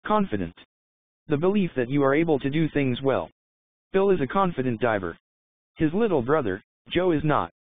Confident. The belief that you are able to do things well. Bill is a confident diver. His little brother, Joe, is not.